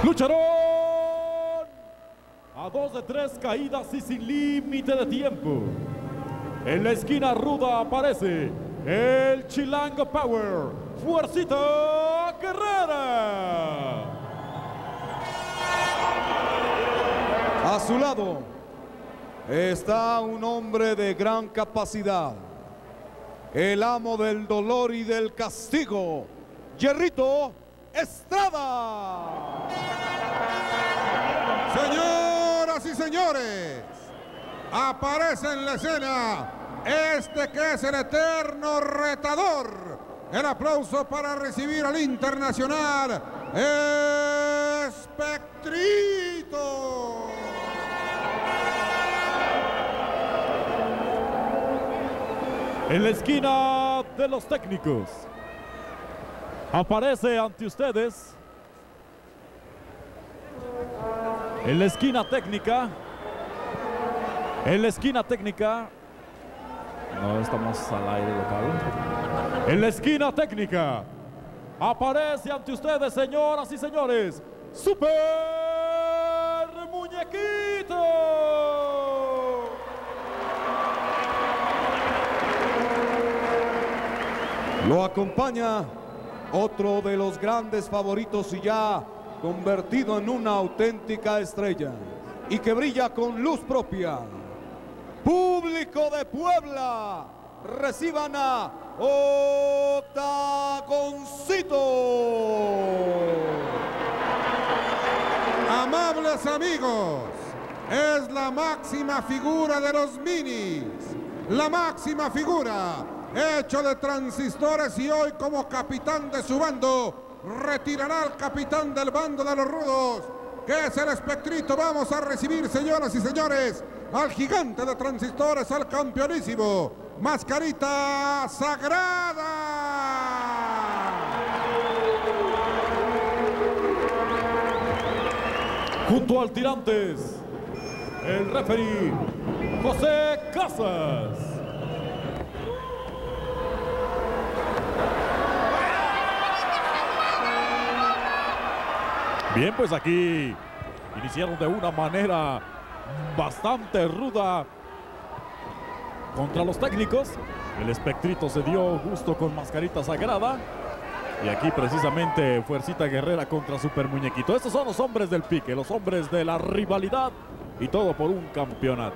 Lucharán a 2 de 3 caídas y sin límite de tiempo. En la esquina ruda aparece el Chilango Power, Fuercita Guerrera. A su lado está un hombre de gran capacidad, el amo del dolor y del castigo, Hierrito Estrada. Señoras y señores, aparece en la escena este que es el eterno retador. El aplauso para recibir al internacional Espectrito. En la esquina de los técnicos aparece ante ustedes, en la esquina técnica, no estamos al aire local. En la esquina técnica aparece ante ustedes, señoras y señores, Super Muñequito. Lo acompaña otro de los grandes favoritos y ya convertido en una auténtica estrella y que brilla con luz propia. Público de Puebla, reciban a Octagoncito. Amables amigos, es la máxima figura de los minis, la máxima figura, hecho de transistores, y hoy como capitán de su bando retirará al capitán del bando de los rudos, que es el Espectrito. Vamos a recibir, señoras y señores, al gigante de transistores, al campeonísimo Mascarita Sagrada. Junto al Tirantes, el referee José Casas. Bien, pues aquí iniciaron de una manera bastante ruda contra los técnicos. El Espectrito se dio gusto con Mascarita Sagrada. Y aquí precisamente Fuercita Guerrera contra Super Muñequito. Estos son los hombres del pique, los hombres de la rivalidad, y todo por un campeonato.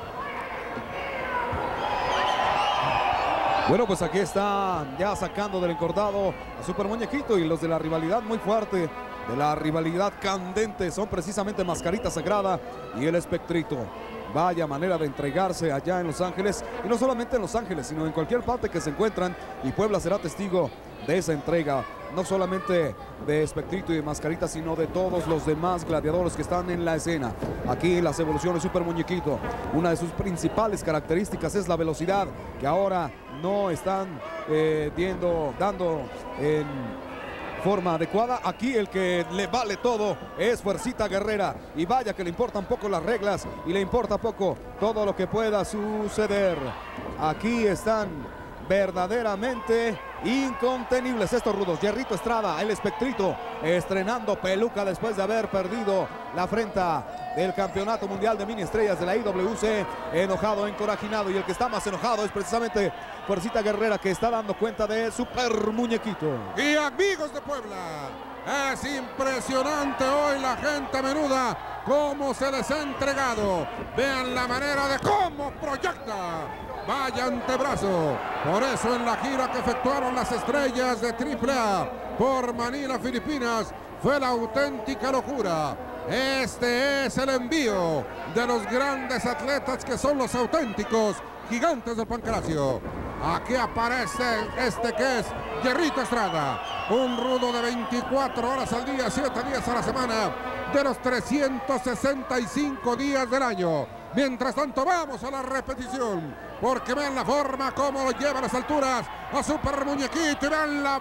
Bueno, pues aquí está ya sacando del encordado a Super Muñequito, y los de la rivalidad muy fuerte, de la rivalidad candente, son precisamente Mascarita Sagrada y el Espectrito. Vaya manera de entregarse allá en Los Ángeles, y no solamente en Los Ángeles, sino en cualquier parte que se encuentran, y Puebla será testigo de esa entrega, no solamente de Espectrito y de Mascarita, sino de todos los demás gladiadores que están en la escena. Aquí las evoluciones Super Muñequito, una de sus principales características es la velocidad, que ahora no están dando en forma adecuada. Aquí el que le vale todo es Fuercita Guerrera, y vaya que le importan poco las reglas y le importa poco todo lo que pueda suceder. Aquí están verdaderamente incontenibles estos rudos. Hierrito Estrada, el Espectrito, estrenando peluca después de haber perdido la afrenta del Campeonato Mundial de Mini Estrellas de la IWC, enojado, encorajinado, y el que está más enojado es precisamente Fuercita Guerrera, que está dando cuenta de Super Muñequito. Y amigos de Puebla, es impresionante hoy la gente menuda, cómo se les ha entregado. Vean la manera de cómo proyecta. Vaya antebrazo. Por eso en la gira que efectuaron las estrellas de AAA por Manila, Filipinas, fue la auténtica locura. Este es el envío de los grandes atletas que son los auténticos gigantes del Pancracio. Aquí aparece este que es Hierrito Estrada, un rudo de 24 horas al día, 7 días a la semana, de los 365 días del año. Mientras tanto, vamos a la repetición, porque vean la forma como lo lleva a las alturas a Super Muñequito, y vean la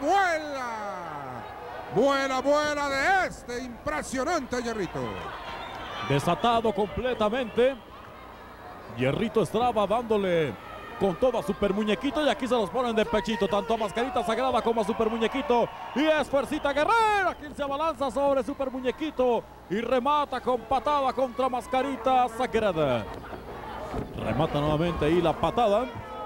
vuela de este impresionante Hierrito. Desatado completamente, Hierrito Estrada dándole con todo a Super Muñequito y aquí se los ponen de pechito, tanto a Mascarita Sagrada como a Super Muñequito. Y es Fuercita Guerrera quien se abalanza sobre Super Muñequito y remata con patada contra Mascarita Sagrada. Remata nuevamente ahí la patada.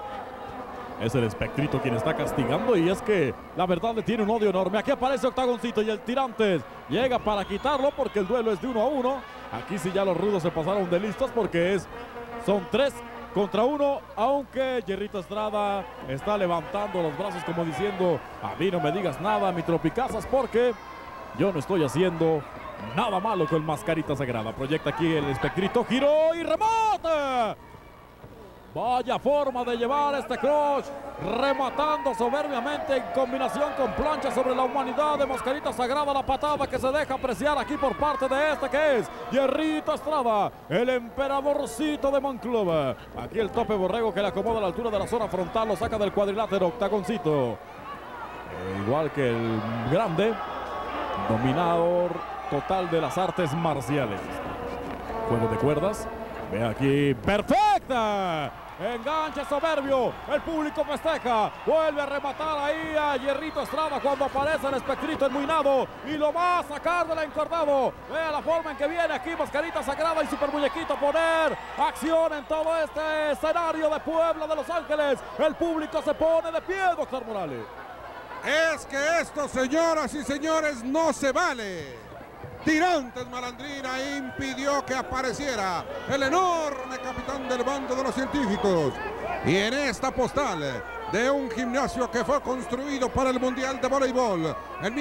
Es el Espectrito quien está castigando y es que la verdad le tiene un odio enorme. Aquí aparece Octagoncito y el Tirantes llega para quitarlo porque el duelo es de 1 a 1. Aquí sí ya los rudos se pasaron de listos porque son 3 contra 1, aunque Hierrito Estrada está levantando los brazos como diciendo: a mí no me digas nada, mi Tropicazas, porque yo no estoy haciendo nada malo con Mascarita Sagrada. Proyecta aquí el Espectrito, giró y remate. Vaya forma de llevar este crush, rematando soberbiamente en combinación con plancha sobre la humanidad de Mascarita Sagrada. La patada que se deja apreciar aquí por parte de este que es Hierrito Estrada, el emperadorcito de Monclova. Aquí el tope borrego que le acomoda a la altura de la zona frontal, lo saca del cuadrilátero. Octagoncito, igual que el grande, dominador total de las artes marciales. Juego de cuerdas. Ve aquí, perfecta. Enganche soberbio, el público festeja, vuelve a rematar ahí a Hierrito Estrada cuando aparece el Espectrito enmuinado y lo va a sacar del encordado. Vea la forma en que viene aquí Mascarita Sagrada y Super Muñequito, poner acción en todo este escenario de Puebla de Los Ángeles. El público se pone de pie, doctor Morales. Es que esto, señoras y señores, no se vale. Tirantes Malandrina impidió que apareciera el enorme capitán del bando de los científicos. Y en esta postal de un gimnasio que fue construido para el Mundial de Voleibol en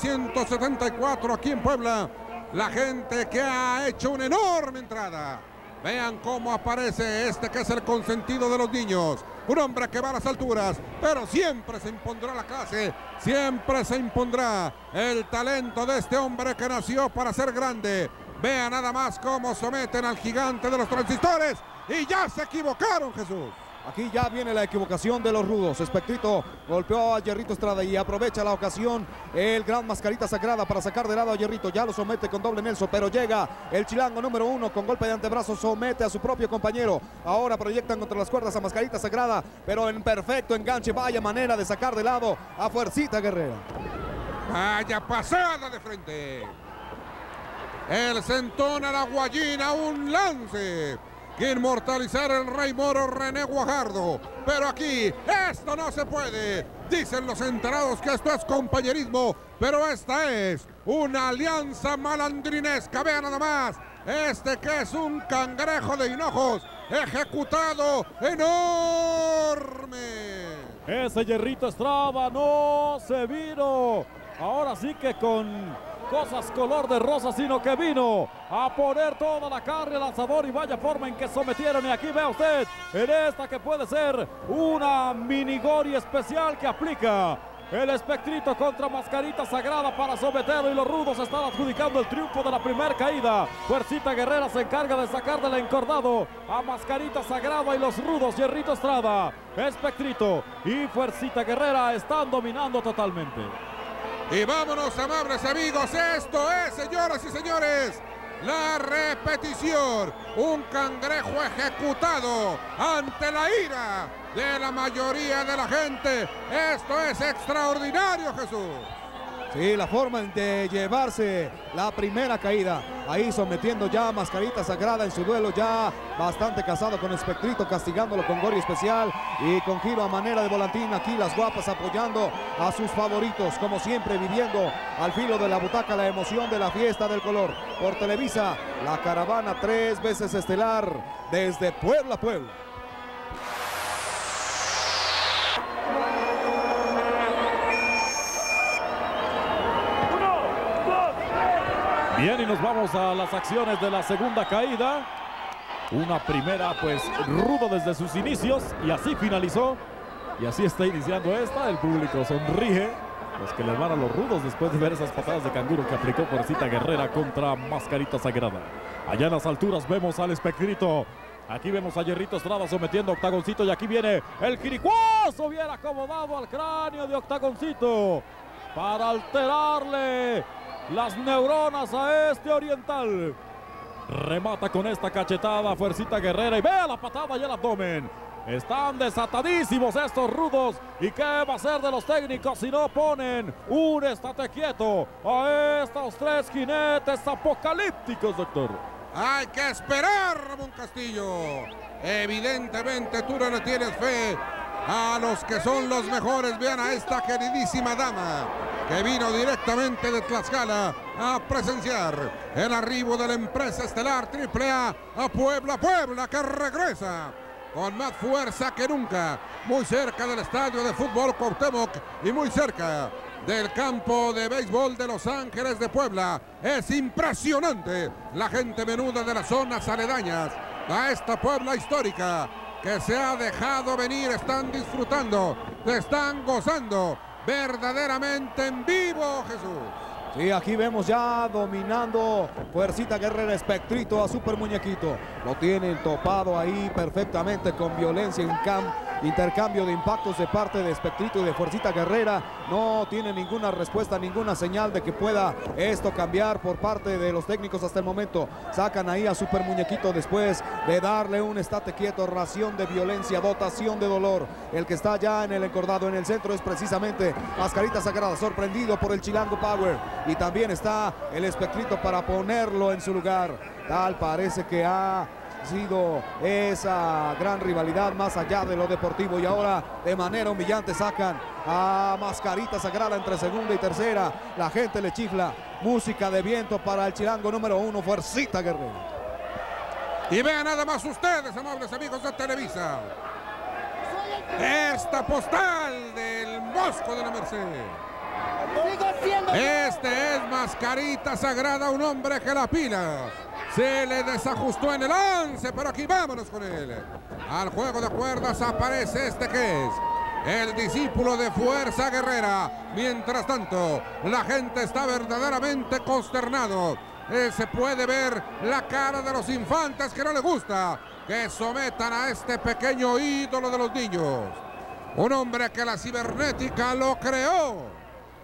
1974 aquí en Puebla, la gente que ha hecho una enorme entrada. Vean cómo aparece este que es el consentido de los niños. Un hombre que va a las alturas, pero siempre se impondrá la clase, siempre se impondrá el talento de este hombre que nació para ser grande. Vean nada más cómo someten al gigante de los transistores y ya se equivocaron, Jesús. Aquí ya viene la equivocación de los rudos. Espectrito golpeó a Hierrito Estrada y aprovecha la ocasión el gran Mascarita Sagrada para sacar de lado a Hierrito. Ya lo somete con doble Nelson, pero llega el chilango número 1 con golpe de antebrazo, somete a su propio compañero. Ahora proyectan contra las cuerdas a Mascarita Sagrada, pero en perfecto enganche. Vaya manera de sacar de lado a Fuercita Guerrera. Vaya pasada de frente. El sentón a la guayina, un lance que inmortalizar el Rey Moro René Guajardo. Pero aquí esto no se puede. Dicen los enterados que esto es compañerismo, pero esta es una alianza malandrinesca. Vean nada más, este que es un cangrejo de hinojos, ejecutado enorme. Ese Hierrito Estrada no se vino ahora sí que con cosas color de rosa, sino que vino a poner toda la carne al asador y vaya forma en que sometieron. Y aquí ve usted en esta que puede ser una minigori especial que aplica el Espectrito contra Mascarita Sagrada para someterlo y los rudos están adjudicando el triunfo de la primera caída. Fuercita Guerrera se encarga de sacar del encordado a Mascarita Sagrada y los rudos Hierrito Estrada, Espectrito y Fuercita Guerrera están dominando totalmente. Y vámonos, amables amigos, esto es, señoras y señores, la repetición. Un cangrejo ejecutado ante la ira de la mayoría de la gente. Esto es extraordinario, Jesús. Sí, la forma de llevarse la primera caída. Ahí sometiendo ya a Mascarita Sagrada en su duelo, ya bastante casado con Espectrito, castigándolo con Gori especial y con giro a manera de volantín. Aquí las guapas apoyando a sus favoritos, como siempre viviendo al filo de la butaca la emoción de la fiesta del color. Por Televisa, la caravana 3 veces estelar desde Puebla, Puebla. Bien, y nos vamos a las acciones de la segunda caída. Una primera, pues, rudo desde sus inicios y así finalizó. Y así está iniciando esta. El público sonríe. Los que les van a los rudos después de ver esas patadas de canguro que aplicó Fuercita Guerrera contra Mascarita Sagrada. Allá en las alturas vemos al Espectrito. Aquí vemos a Hierrito Estrada sometiendo a Octagoncito y aquí viene el jiricuazo bien acomodado al cráneo de Octagoncito para alterarle las neuronas a este oriental. Remata con esta cachetada Fuercita Guerrera y vea la patada y el abdomen. Están desatadísimos estos rudos. ¿Y qué va a ser de los técnicos si no ponen un estate quieto a estos tres jinetes apocalípticos, doctor? Hay que esperar, Ramón Castillo. Evidentemente tú no le tienes fe a los que son los mejores. Vean a esta queridísima dama que vino directamente de Tlaxcala a presenciar el arribo de la empresa estelar AAA a Puebla. Puebla que regresa con más fuerza que nunca, muy cerca del estadio de fútbol Cuauhtémoc y muy cerca del campo de béisbol de Los Ángeles de Puebla. Es impresionante la gente menuda de las zonas aledañas a esta Puebla histórica que se ha dejado venir. Están disfrutando, están gozando verdaderamente en vivo, Jesús. Sí, aquí vemos ya dominando Fuercita Guerrera, Espectrito a Super Muñequito. Lo tienen topado ahí perfectamente con violencia en intercambio de impactos de parte de Espectrito y de Fuercita Guerrera. No tiene ninguna respuesta, ninguna señal de que pueda esto cambiar por parte de los técnicos hasta el momento. Sacan ahí a Super Muñequito después de darle un estate quieto, ración de violencia, dotación de dolor. El que está ya en el encordado en el centro es precisamente Mascarita Sagrada, sorprendido por el Chilango Power. Y también está el Espectrito para ponerlo en su lugar. Tal parece que ha sido esa gran rivalidad más allá de lo deportivo. Y ahora de manera humillante sacan a Mascarita Sagrada entre segunda y tercera. La gente le chifla. Música de viento para el Chilango número 1, Fuercita Guerrera. Y vean nada más ustedes, amables amigos de Televisa, esta postal del Mosco de la Merced. Este es Mascarita Sagrada, un hombre que la pila se le desajustó en el 11, pero aquí vámonos con él. Al juego de cuerdas aparece este que es el discípulo de Fuerza Guerrera. Mientras tanto, la gente está verdaderamente consternado. Se puede ver la cara de los infantes que no le gusta que sometan a este pequeño ídolo de los niños. Un hombre que la cibernética lo creó.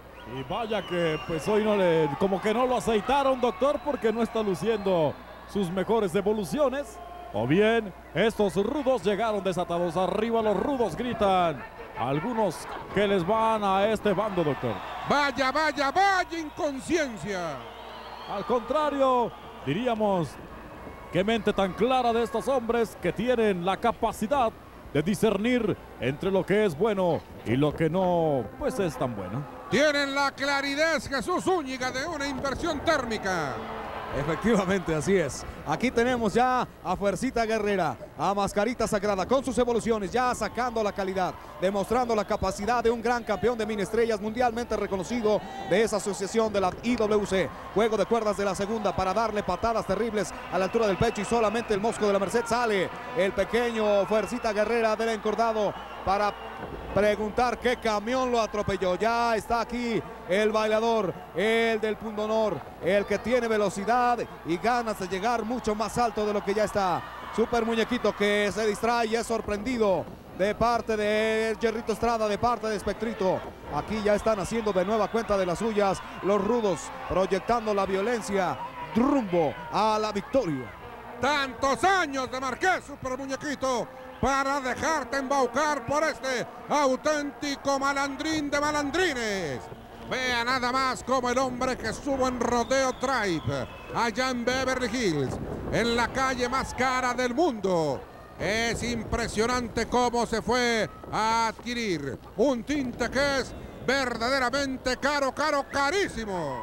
Y vaya que pues hoy como que no lo aceitaron, doctor, porque no está luciendo sus mejores evoluciones. O bien, estos rudos llegaron desatados. Arriba los rudos gritan. Algunos que les van a este bando, doctor. Vaya, vaya, vaya inconsciencia. Al contrario, diríamos, qué mente tan clara de estos hombres que tienen la capacidad de discernir entre lo que es bueno y lo que no, pues es tan bueno. Tienen la claridad, Jesús Zúñiga, de una inversión térmica. Efectivamente, así es. Aquí tenemos ya a Fuercita Guerrera, a Mascarita Sagrada, con sus evoluciones, ya sacando la calidad, demostrando la capacidad de un gran campeón de mini estrellas mundialmente reconocido de esa asociación de la IWC. Juego de cuerdas de la segunda para darle patadas terribles a la altura del pecho y solamente el Mosco de la Merced sale. El pequeño Fuercita Guerrera del encordado para preguntar qué camión lo atropelló. Ya está aquí el bailador, el del punto honor, el que tiene velocidad y ganas de llegar mucho más alto de lo que ya está. Super Muñequito que se distrae y es sorprendido de parte de Jerrito Estrada, de parte de Espectrito. Aquí ya están haciendo de nueva cuenta de las suyas los rudos, proyectando la violencia rumbo a la victoria. Tantos años de Marqués, Super Muñequito, para dejarte embaucar por este auténtico malandrín de malandrines. Vea nada más como el hombre que estuvo en Rodeo Tribe, allá en Beverly Hills, en la calle más cara del mundo. Es impresionante cómo se fue a adquirir un tinte que es verdaderamente caro, carísimo.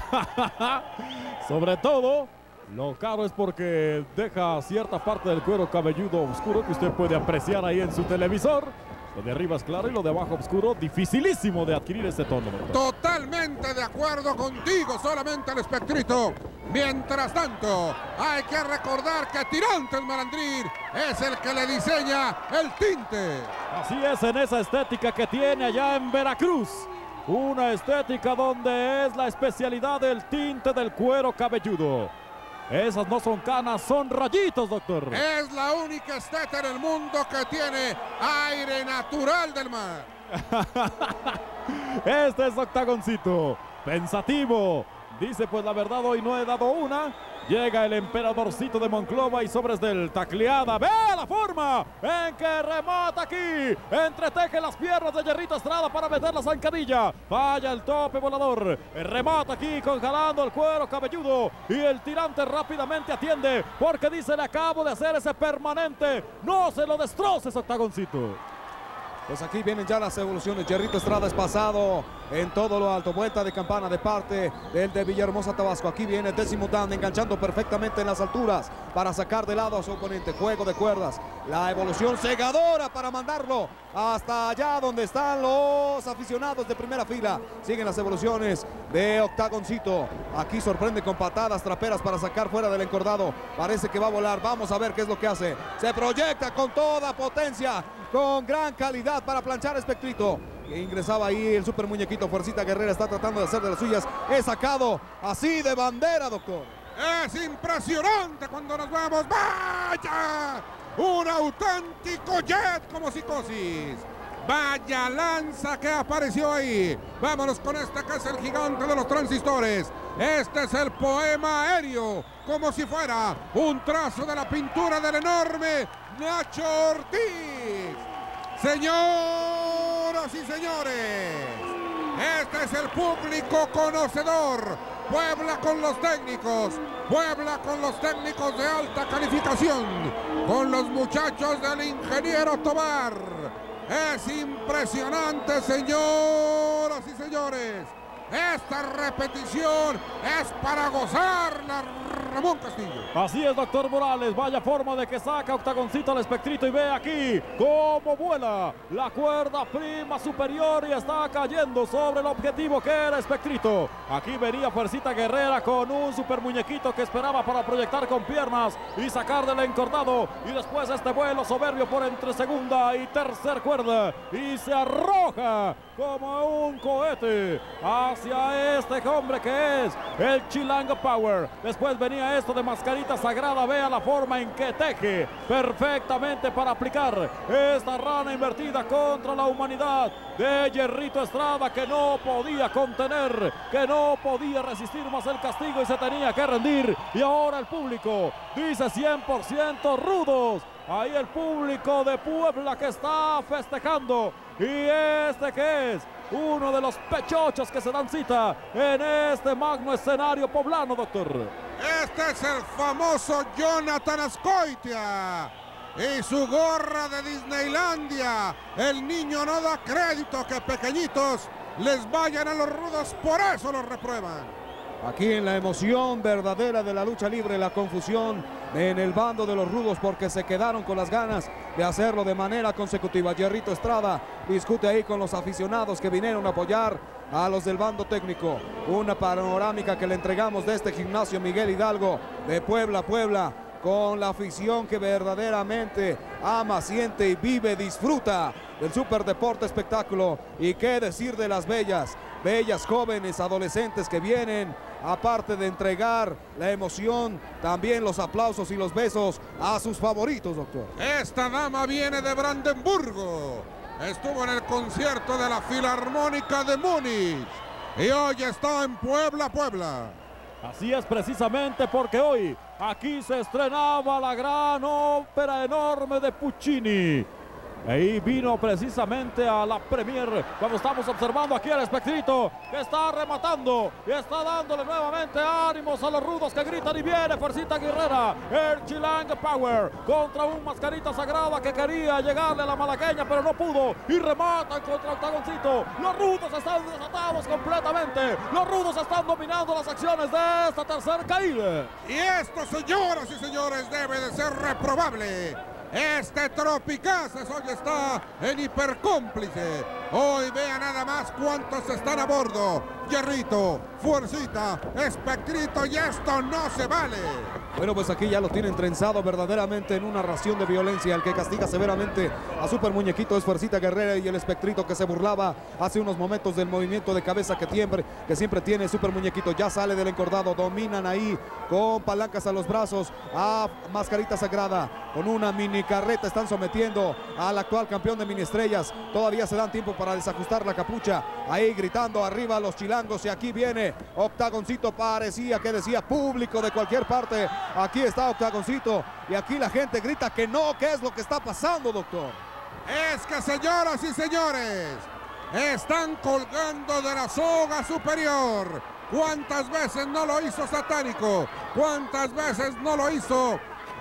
Sobre todo, lo caro es porque deja cierta parte del cuero cabelludo oscuro que usted puede apreciar ahí en su televisor. Lo de arriba es claro y lo de abajo oscuro, dificilísimo de adquirir este tono, ¿verdad? Totalmente de acuerdo contigo, solamente el Espectrito. Mientras tanto, hay que recordar que Tirantes Malandrín es el que le diseña el tinte. Así es, en esa estética que tiene allá en Veracruz. Una estética donde es la especialidad del tinte del cuero cabelludo. Esas no son canas, son rayitos, doctor. Es la única estética en el mundo que tiene aire natural del mar. Este es Octagoncito, pensativo, Dice, pues la verdad hoy no he dado una. Llega el emperadorcito de Monclova y sobres del tacleada. ¡Ve la forma en que remata aquí! Entreteje las piernas de Hierrito Estrada para meter la zancadilla. Falla el tope volador. Remata aquí con jalando el cuero cabelludo. Y el tirante rápidamente atiende porque dice, le acabo de hacer ese permanente. No se lo destroces, octagoncito. Pues aquí vienen ya las evoluciones. Hierrito Estrada es pasado en todo lo alto. Vuelta de campana de parte del de Villahermosa, Tabasco. Aquí viene el décimo down, enganchando perfectamente en las alturas para sacar de lado a su oponente. Juego de cuerdas. La evolución cegadora para mandarlo hasta allá donde están los aficionados de primera fila. Siguen las evoluciones de Octagoncito. Aquí sorprende con patadas traperas para sacar fuera del encordado. Parece que va a volar. Vamos a ver qué es lo que hace. Se proyecta con toda potencia, con gran calidad para planchar a Espectrito. Ingresaba ahí el super muñequito. Fuercita Guerrera está tratando de hacer de las suyas. Es sacado así de bandera, doctor. Es impresionante cuando nos vemos. ¡Vaya! Un auténtico jet como psicosis. Vaya lanza que apareció ahí. Vámonos con este que es el gigante de los transistores. Este es el poema aéreo, como si fuera un trazo de la pintura del enorme Nacho Ortiz. Señoras y señores, este es el público conocedor. Puebla con los técnicos. Puebla con los técnicos de alta calificación. Con los muchachos del ingeniero Tobar. Es impresionante, señoras y señores. Esta repetición es para gozarla, Ramón Castillo. Así es, doctor Morales. Vaya forma de que saca Octagoncito al Espectrito. Y ve aquí cómo vuela la cuerda prima superior y está cayendo sobre el objetivo que era Espectrito. Aquí venía Fuercita Guerrera con un super muñequito que esperaba para proyectar con piernas y sacar del encordado. Y después este vuelo soberbio por entre segunda y tercer cuerda. Y se arroja como un cohete hacia este hombre que es el Chilanga Power. Después venía esto de Mascarita Sagrada. Vea la forma en que teje perfectamente para aplicar esta rana invertida contra la humanidad de Hierrito Estrada, que no podía contener, que no podía resistir más el castigo y se tenía que rendir. Y ahora el público dice 100% rudos. Ahí el público de Puebla que está festejando. Y este que es uno de los pechochos que se dan cita en este magno escenario poblano, doctor. Este es el famoso Jonathan Azcoitia y su gorra de Disneylandia. El niño no da crédito que pequeñitos les vayan a los rudos, por eso los reprueban. Aquí en la emoción verdadera de la lucha libre, la confusión en el bando de los rudos porque se quedaron con las ganas de hacerlo de manera consecutiva. Hierrito Estrada discute ahí con los aficionados que vinieron a apoyar a los del bando técnico. Una panorámica que le entregamos de este gimnasio Miguel Hidalgo de Puebla, con la afición que verdaderamente ama, siente y vive, disfruta del superdeporte espectáculo. Y qué decir de las bellas jóvenes, adolescentes que vienen, aparte de entregar la emoción, también los aplausos y los besos a sus favoritos, doctor. Esta dama viene de Brandenburgo. Estuvo en el concierto de la Filarmónica de Múnich y hoy está en Puebla. Así es, precisamente porque hoy aquí se estrenaba la gran ópera enorme de Puccini. Ahí vino precisamente a la premier cuando estamos observando aquí al Espectrito que está rematando y está dándole nuevamente ánimos a los rudos que gritan. Y viene Fuercita Guerrera, el Chilanga Power contra un Mascarita Sagrada que quería llegarle a la malagueña pero no pudo y rematan contra Octagoncito. Los rudos están desatados completamente. Los rudos están dominando las acciones de esta tercera caída. Y esto, señoras y señores, debe de ser reprobable. Este Tropicazas hoy está en hipercómplice. Hoy vea nada más cuántos están a bordo. Hierrito, Fuercita, Espectrito, y esto no se vale. Bueno, pues aquí ya lo tienen trenzado verdaderamente en una ración de violencia. El que castiga severamente a Super Muñequito es Fuercita Guerrera y el Espectrito que se burlaba hace unos momentos del movimiento de cabeza que siempre tiene Super Muñequito. Ya sale del encordado, dominan ahí con palancas a los brazos a Mascarita Sagrada. Con una mini carreta están sometiendo al actual campeón de mini estrellas. Todavía se dan tiempo para desajustar la capucha. Ahí gritando arriba los chilanos. chilangos, y aquí viene Octagoncito. Parecía que decía público de cualquier parte. Aquí está Octagoncito y aquí la gente grita que no. ¿Qué es lo que está pasando, doctor? Es que, señoras y señores, están colgando de la soga superior. ¿Cuántas veces no lo hizo Satánico? ¿Cuántas veces no lo hizo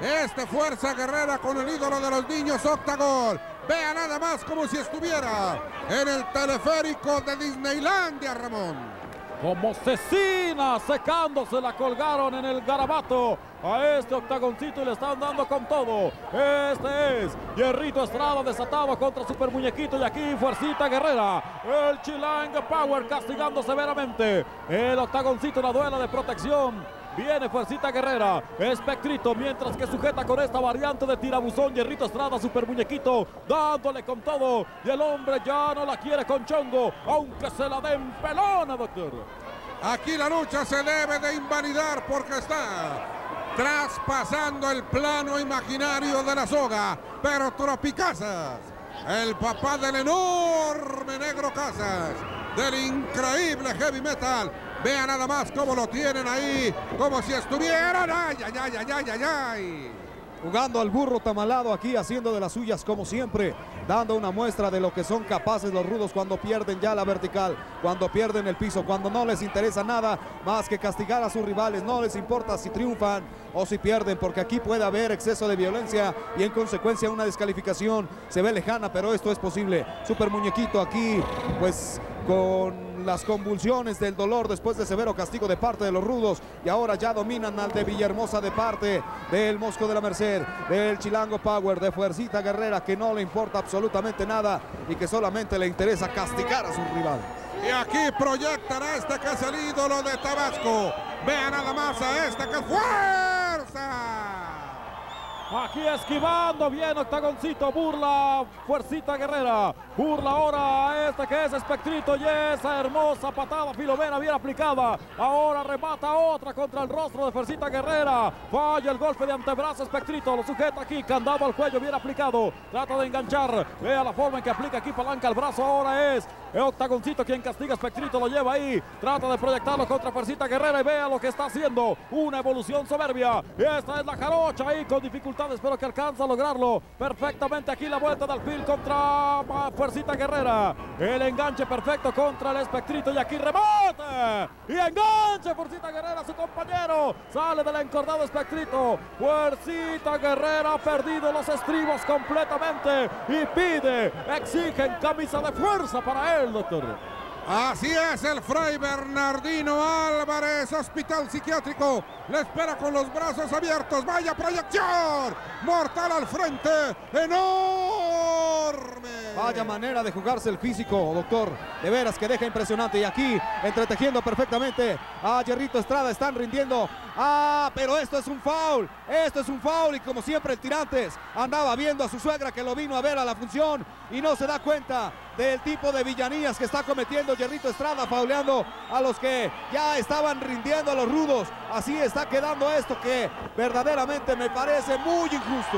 Fuerza Guerrera con el ídolo de los niños, Octagón? Vea nada más como si estuviera en el teleférico de Disneylandia, Ramón. Como cecina secándose, la colgaron en el garabato a este Octagoncito y le están dando con todo. Este es Hierrito Estrada desatado contra Super Muñequito, y aquí Fuercita Guerrera, el Chilang Power castigando severamente. El Octagoncito, la duela de protección. Viene Fuercita Guerrera, Espectrito, mientras que sujeta con esta variante de tirabuzón. Hierrito Estrada, Super Muñequito, dándole con todo. Y el hombre ya no la quiere con chongo, aunque se la den pelona, doctor. Aquí la lucha se debe de invalidar porque está traspasando el plano imaginario de la soga. Pero Tropicazas, el papá del enorme Negro Casas, del increíble heavy metal, vea nada más cómo lo tienen ahí, como si estuvieran, ay, ay, ay, ay, ay, ay, ay. Jugando al burro tamalado aquí, haciendo de las suyas como siempre, dando una muestra de lo que son capaces los rudos cuando pierden ya la vertical, cuando pierden el piso, cuando no les interesa nada más que castigar a sus rivales. No les importa si triunfan o si pierden, porque aquí puede haber exceso de violencia y en consecuencia una descalificación. Se ve lejana, pero esto es posible. Super Muñequito aquí, pues con las convulsiones del dolor después de severo castigo de parte de los rudos, y ahora ya dominan al de Villahermosa de parte del Mosco de la Merced, del Chilango Power, de Fuercita Guerrera, que no le importa absolutamente nada y que solamente le interesa castigar a sus rivales. Y aquí proyectan a este que es el ídolo de Tabasco. Vean nada más a este que es Fuerza. Aquí esquivando bien Octagoncito, burla Fuercita Guerrera, burla ahora a este que es Espectrito, y esa hermosa patada Filomena bien aplicada. Ahora remata otra contra el rostro de Fuercita Guerrera, falla el golpe de antebrazo. Espectrito lo sujeta aquí, candado al cuello bien aplicado, trata de enganchar, vea la forma en que aplica aquí palanca al brazo. Ahora es Octagoncito quien castiga a Espectrito, lo lleva ahí, trata de proyectarlo contra Fuercita Guerrera, y vea lo que está haciendo, una evolución soberbia. Esta es la jarocha ahí con dificultades, pero que alcanza a lograrlo perfectamente. Aquí la vuelta de alfil contra Fuercita Guerrera, el enganche perfecto contra el Espectrito, y aquí remate y enganche Fuercita Guerrera a su compañero, sale del encordado Espectrito. Fuercita Guerrera ha perdido los estribos completamente y pide, exige en camisa de fuerza para él, doctor. Así es, el Fray Bernardino Álvarez, hospital psiquiátrico, le espera con los brazos abiertos. Vaya proyección, mortal al frente, enorme. Vaya manera de jugarse el físico, doctor, de veras que deja impresionante. Y aquí entretejiendo perfectamente a Hierrito Estrada, están rindiendo. Pero esto es un foul, y como siempre el Tirantes andaba viendo a su suegra, que lo vino a ver a la función y no se da cuenta del tipo de villanías que está cometiendo Hierrito Estrada, fauleando a los que ya estaban rindiendo a los rudos. Así está quedando esto, que verdaderamente me parece muy injusto.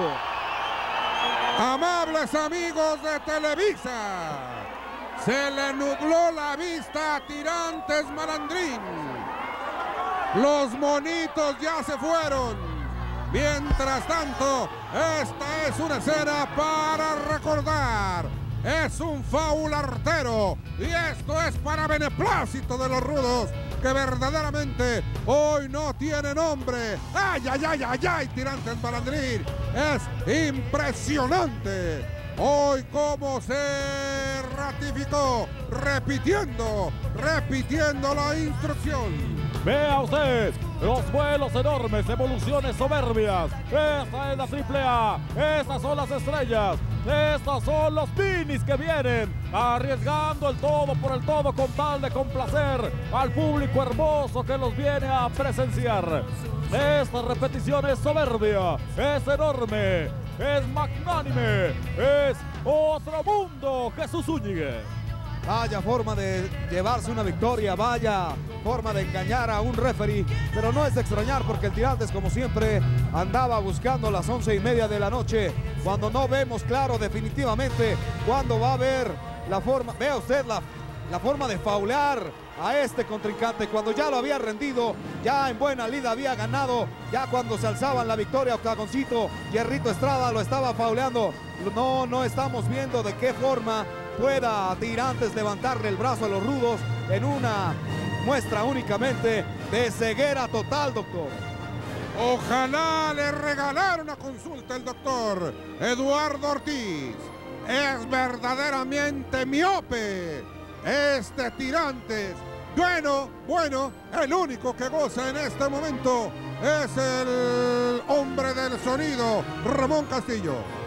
Amables amigos de Televisa, se le nubló la vista a Tirantes Malandrín. Los monitos ya se fueron. Mientras tanto, esta es una escena para recordar. Es un foul artero y esto es para beneplácito de los rudos, que verdaderamente hoy no tiene nombre. ¡Ay, ay, ay, ay, ay! Tirantes Malandrín, es impresionante hoy cómo se ratificó, repitiendo la instrucción. Vea usted los vuelos enormes, evoluciones soberbias. Esta es la AAA, estas son las estrellas, estos son los minis que vienen arriesgando el todo por el todo con tal de complacer al público hermoso que los viene a presenciar. Esta repetición es soberbia, es enorme, es magnánime, es otro mundo. Jesús Zúñiga. Vaya forma de llevarse una victoria, vaya forma de engañar a un referee, pero no es de extrañar porque el Tirantes, como siempre, andaba buscando las 11:30 de la noche, cuando no vemos claro definitivamente cuándo va a haber la forma. Vea usted la forma de faulear a este contrincante cuando ya lo había rendido, ya en buena lida había ganado, ya cuando se alzaban la victoria Octagoncito, Hierrito Estrada lo estaba fauleando. No estamos viendo de qué forma pueda Tirantes levantarle el brazo a los rudos en una muestra únicamente de ceguera total, doctor. Ojalá le regalara una consulta el doctor Eduardo Ortiz. Es verdaderamente miope este Tirantes. Bueno, el único que goza en este momento es el hombre del sonido, Ramón Castillo.